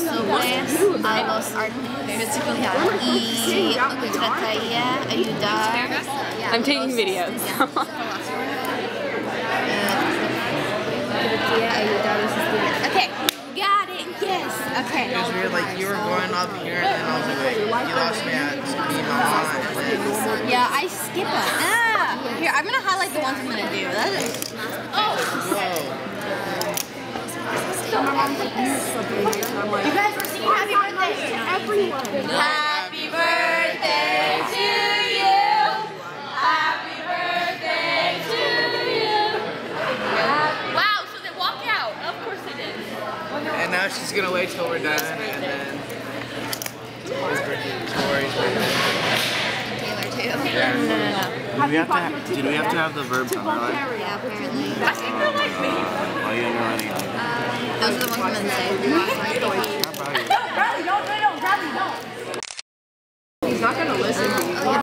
sobre a los y trataría ayudar. I'm taking videos. Okay, got it. Yes. Okay. It was weird, like you were going up here and then I was like, wait, you lost me at being Yeah, I skip it. Here, I'm gonna highlight the ones I'm gonna do. That is. Whoa. You guys were singing happy birthday to everyone. Happy birthday to you. Happy birthday to you. Wow, so they walk out. Of course they did. And now she's gonna wait till we're done and then Tori's birthday. Taylor too. Yeah. No. Did we have to have the verb highlight? Yeah, apparently. Oh, you didn't know any of it. Those are the ones I'm gonna say. How about you? Bradley, don't. Bradley, don't. He's not gonna listen to you.